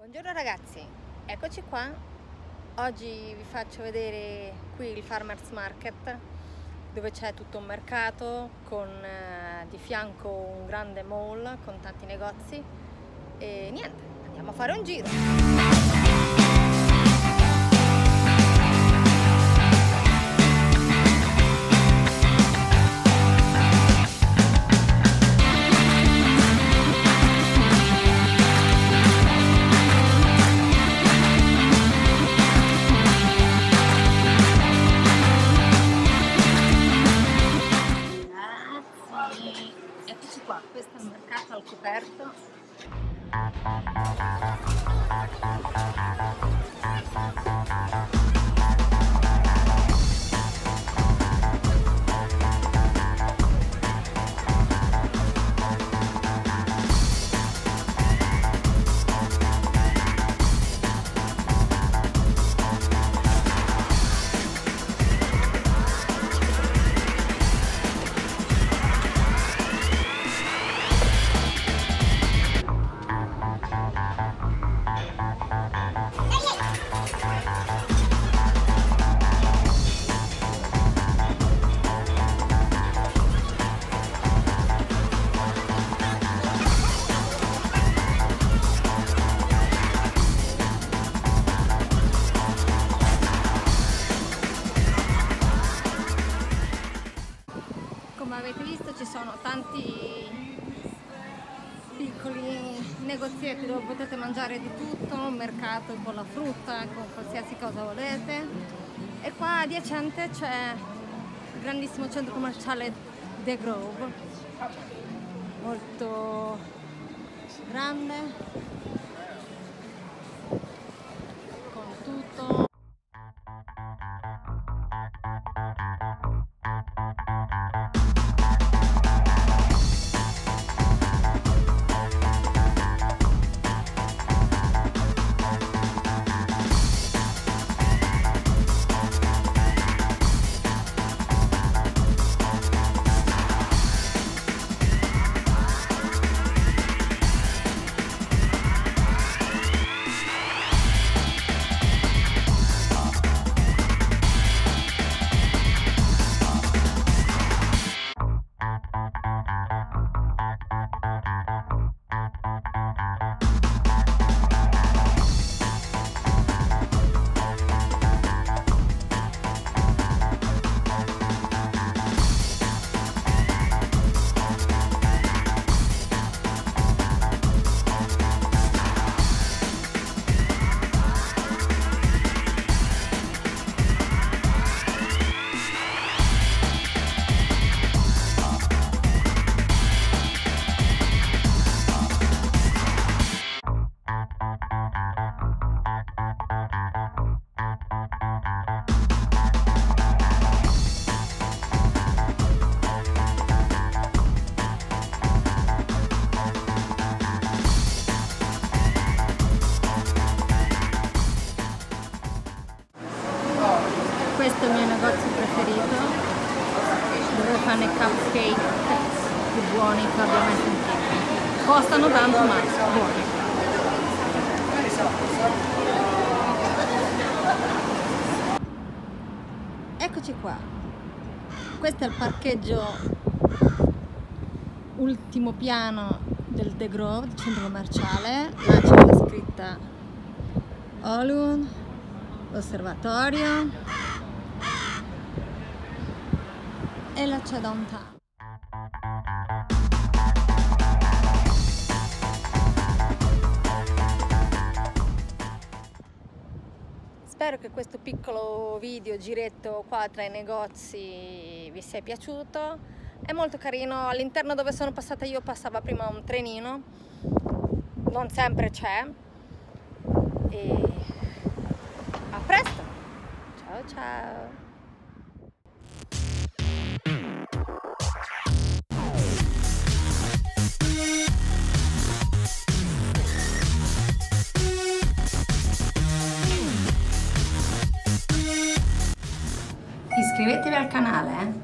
Buongiorno ragazzi, eccoci qua. Oggi vi faccio vedere qui il Farmers Market, dove c'è tutto un mercato con di fianco un grande mall con tanti negozi e niente, andiamo a fare un giro. Eccoci qua, questo è il mercato al coperto. Come avete visto ci sono tanti piccoli negozietti dove potete mangiare di tutto, un mercato con la frutta, con qualsiasi cosa volete. E qua adiacente c'è il grandissimo centro commerciale The Grove, molto grande, con tutto. Questo è il mio negozio preferito, dove fanno i cupcake più buoni che abbia mai sentito. Costano tanto ma buoni. Eccoci qua, questo è il parcheggio ultimo piano del The Grove, del centro commerciale. Là c'è la scritta Hollywood, l'osservatorio. E là c'è Downtown. Spero che questo piccolo video giretto qua tra i negozi vi sia piaciuto. È molto carino. All'interno dove sono passata io passava prima un trenino, non sempre c'è. E a presto, ciao ciao. Iscrivetevi al canale,